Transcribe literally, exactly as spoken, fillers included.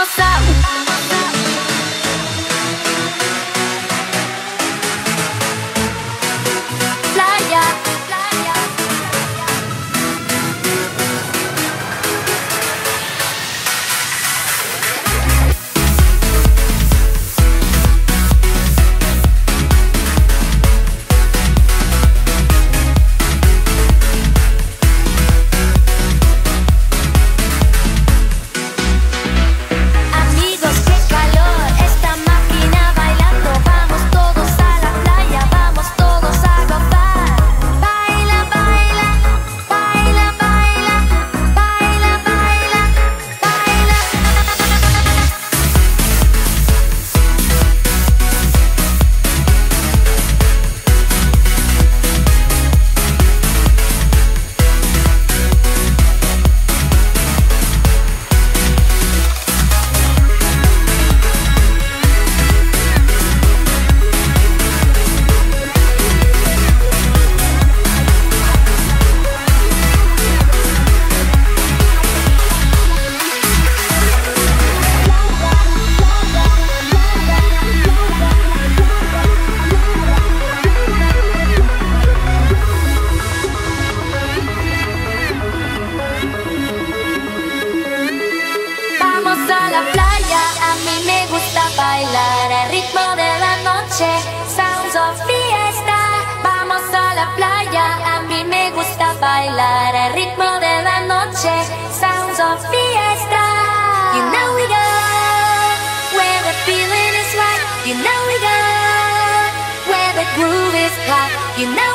Vamos a playa, playa. Amigos, qué calor, esta máquina bailando. Vamos todos a la playa, vamos todos a gozar. Baila, baila, baila, baila, baila, baila, baila. Vamos a la playa, a mí me gusta bailar al ritmo de la noche, sounds of fiesta. Vamos a la playa, a mí me gusta bailar al ritmo de la noche, sounds of fiesta. You know we go where the feeling is right. You know we go where the groove is hot. You know